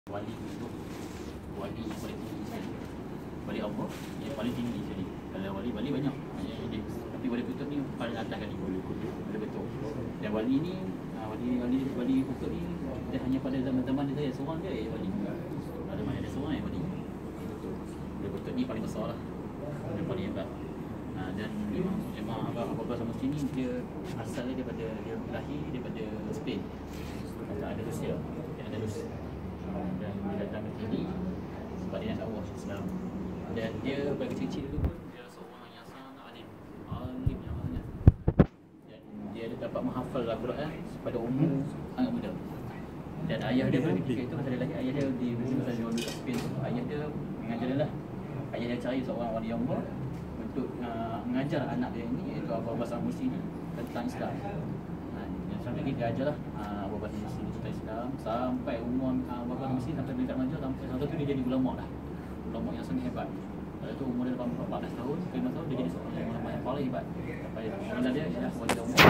Wali itu wali yang paling tinggi sekali. Wali Allah yang paling tinggi sekali. Kalau wali banyak. Tapi wali kutub ni paling atas kali. Wali kutub. Dan wali ni wali kutub ni dia hanya pada zaman-zaman dia seorang dia wali. Ada mana ada seorang yang wali. Wali kutub ni paling besar lah. Yang paling hebat. Dan Imam Abu Bakar Samusi ni dia asalnya daripada dia lahir daripada Spain. Ada Rusia. Dia Andalus. Dan dia datang ke sini sebab dia nak dakwah Islam. Dan dia pada kecil-kecil dulu pun dia seorang yang sangat alim yang sangat. Dan dia dapat menghafal Al-Quran pada umur sangat muda. Dan ayah dia pada ketika itu masa dia lahir, ayah dia di masa dia duduk Spain tu, ayah dia mengajar dia lah. Ayah dia cari seorang wali Allah untuk mengajar anak dia ini, iaitu Abu Bakar Samusi ni, tentang Islam. Sampai dia ajarlah Abu Bakar Samusi tentang Islam sampai umur Abu Bakar Samusi sampai dekat Majah, sampai satu tu dia jadi ulama lah. Ulama yang sangat hebat. Lepas tu umur dia 14 tahun, 15 tahun dia jadi seorang ulama yang paling hebat. Sampai bila dia wali Allah.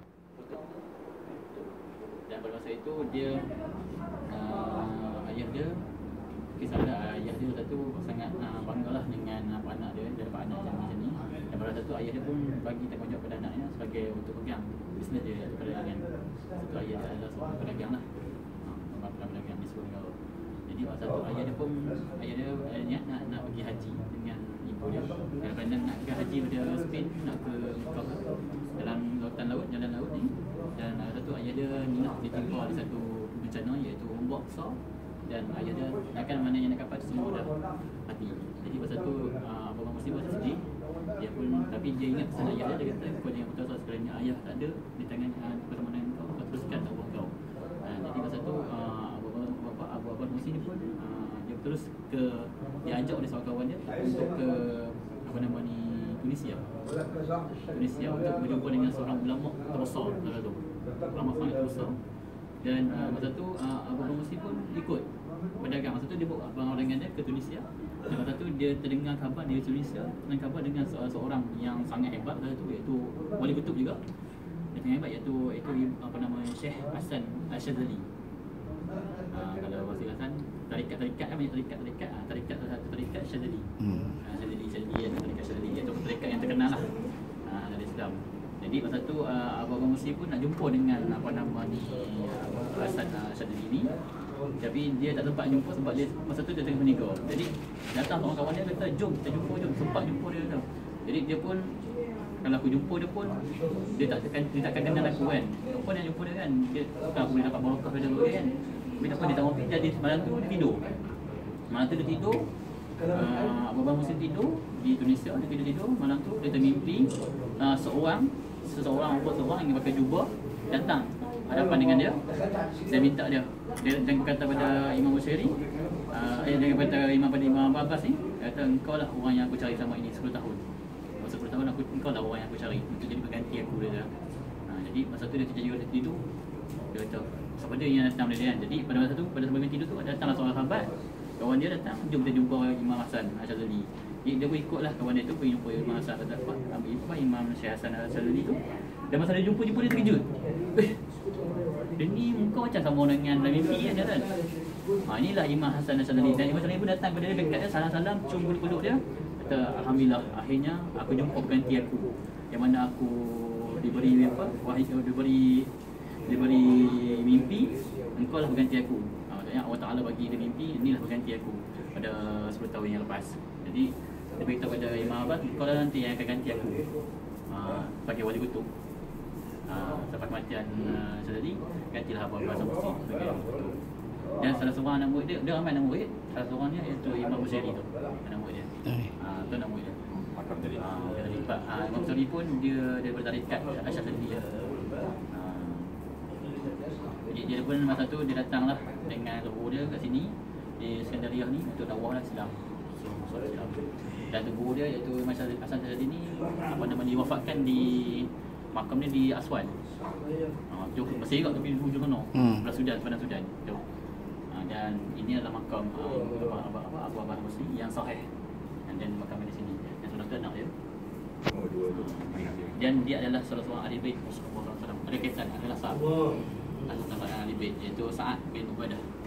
Dan pada masa itu dia ayah dia kisah dia, ayah dia satu sangat banggalah dengan anak dia, dia dapat anak macam ni. Dan pada satu ayah dia pun bagi tanggungjawab kepada anaknya sebagai untuk pegang bisnes dia, iaitu perdagangan. Satu ayah dia adalah seorang pedagang lah, pedagang di sebuah negara. Jadi waktu satu ayah dia pun niat nak pergi haji dengan ibu dia. Daripada nak pergi haji pada Spain, nak ke Mekah dalam lautan laut, jalan laut ni. Dan satu ayah dia ditimpa di satu bencana, iaitu ombak besar. Dan ayah dia akan mana yang nak kapal semua dah mati. Jadi pasal tu Abu Bakar Samusi pun sedih. Dia pun, tapi dia ingat pesan ayah dia kata kepada yang putus asa, sekiranya ayah tak ada di tangan pertemanan kau, kau teruskan dakwah kau. Jadi pasal tu Abu Bakar Samusi ni pun dia terus diajak oleh kawan dia untuk ke Tunisia untuk berjumpa dengan seorang ulama terbesar dalam tu. Ulama sangat terbesar. Dan masa tu Abu Bakar Samusi pun ikut berdagang. Masa tu dia bawa abang dengan dia ke Tunisia. Dan masa tu dia terdengar khabar di Tunisia, terdengar khabar dengan seorang yang sangat hebat masa tu, iaitu wali kutub juga. Yang sangat hebat iaitu Syekh Hasan Al-Shazali. Kalau bahasa Hasan, tarikat kan banyak tarikat salah satu tarikat Shazali. Shazali tarikat Shazali iaitu tarikat yang terkenal lah dari Islam. Jadi masa tu Abu Bakar Samusi pun nak jumpa dengan Hasan Shazali ni. Tapi dia tak sempat jumpa sebab dia masa tu dia tengah menikah. Jadi datang seorang kawan dia kata, jom kita jumpa, sempat jumpa dia kata. Jadi dia pun, kalau aku jumpa dia pun dia takkan kenal aku kan. Apa nak jumpa dia kan, dia bukan aku boleh dapat barakah dari dia kan. Tapi tak apa, dia tak mahu. Jadi malam tu dia tidur. Abu Bakar Samusi tidur di Tunisia. Dia tidur malam tu dia termimpi seseorang yang pakai jubah datang hadapan dengan dia. Dia minta dia kata pada Imam Bukhari, dia kata Imam Abbas ni, kata engkau lah orang yang aku cari selama ini 10 tahun. 10 tahun engkau lah orang yang aku cari untuk jadi pengganti aku dia. Jadi masa tu dia tidur. Dia kata siapa dia yang datang dia kan. Jadi pada masa tu, pada sebelum tidur tu datanglah seorang sahabat. Kawan dia datang, jom kita jumpa Imam Hasan Al-Shazali. Dia pun ikutlah kawan dia tu pergi jumpa Imam Hasan Imam Syekh Hasan Al-Shazali tu. Dan masa dia jumpa dia terkejut. Dia ni muka macam sama dengan dalam mimpi kan dia kan. Inilah Imam Hasan Al-Shazali. Dan Imam Shazali pun datang kepada dia, dekat dia, salam-salam, cium peluk dia. Kata, alhamdulillah, akhirnya aku jumpa pengganti aku. Yang mana aku diberi mimpi, engkau lah pengganti aku. Maksudnya Allah Ta'ala bagi dia mimpi, inilah pengganti aku pada 10 tahun yang lepas. Jadi dia beritahu pada Imam Abbas, kau lah nanti yang akan ganti aku sebagai wali kutub. Selepas kematian Shazali, gantilah Abu Bakar Samusi sebagai wali kutub. Dan salah seorang anak murid dia ramai anak murid. Salah seorangnya iaitu Imam Bukhari tu, anak murid dia. Tu anak murid dia. Imam Bukhari pun dia daripada tarikat Asy'ariyah dia. Jadi dia pun masa tu dia datanglah dengan guru dia kat sini di Skandariah ni untuk dakwah Islam. Dan guru dia iaitu Imam Hasan Shazali ni diwafatkan di makam dia di Aswan. Jauh Mesir kat tepi hujung sana. Sebelah Sudan. Jauh. Dan ini adalah makam Abu Bakar Samusi yang sahih. Dan makam di sini. Yang sudah tu anak dia. Dan dia adalah salah seorang ahli bait Rasulullah SAW. Ada kaitan, adalah sahabat ahli bait, iaitu Sa'ad bin Ubadah.